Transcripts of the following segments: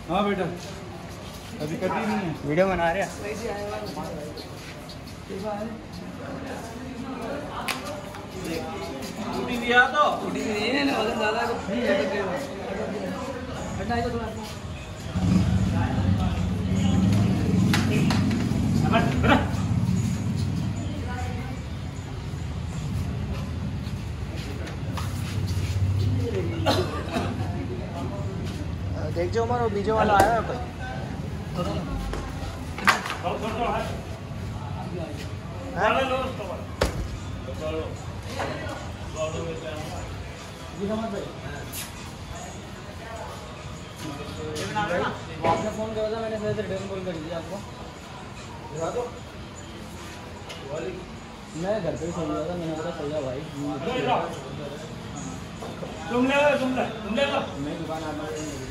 हाँ बेटा अभी कर दी नहीं है, वीडियो बना रहे हैं। छुट्टी दिया तो छुट्टी नहीं है ना, वजन ज़्यादा है तो फ्री है देख जो उमर वो बीजो वाला आया है कोई। आपने फोन करा था, मैंने सही से रिटर्न कॉल कर दिया आपको। मैं घर पे ही सो गया था, मैंने बोला सो जा भाई। तुम ले मैं दुकान आता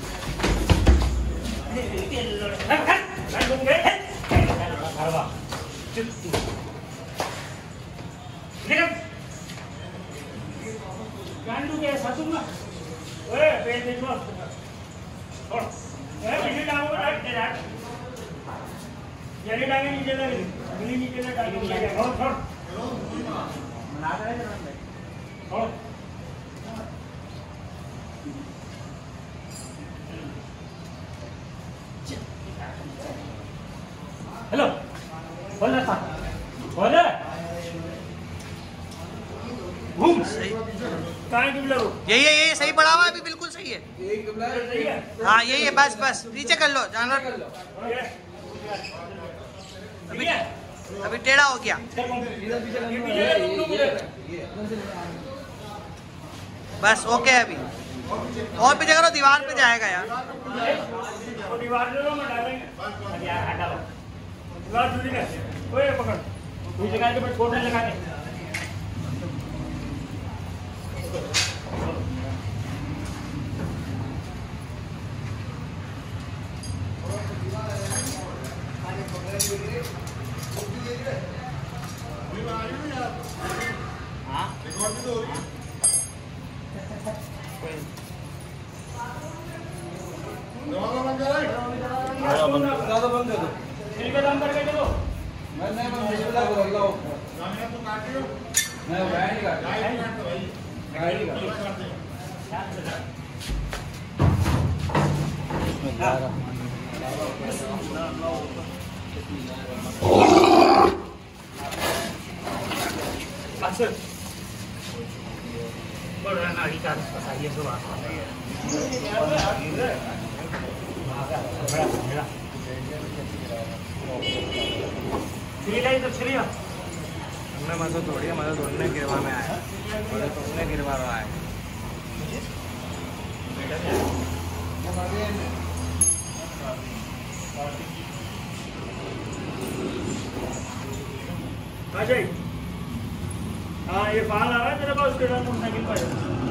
हेलो बोल रहा था बोले घूम यही सही पड़ा हुआ है अभी, बिल्कुल सही है। हाँ यही है, बस बस नीचे कर लो जानवर। अभी टेढ़ा हो गया, बस ओके है अभी। और पीछे करो, दीवार पे जाएगा यार। दीवार पकड़ लगा के छोड़ने लगा के बंद कर दो, छिलके दम करके दे दो। मैं बंद कर दो, अल्लाह तो काटियो, मैं गाड़ी काट गाड़ी काट अच्छा बोल रहा ना का ये सब मज़ा थोड़ी है, मज़ा थोड़ी गिरवा में आया, तुमने गिरवा रहा है। हाँ ये बाल आ रहा है तेरे पास, उसके साथ मोटरसाइकिल पर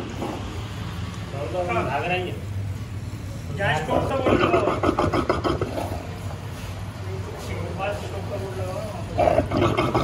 भाग रही है। गैस कौन सा बोल रहा है?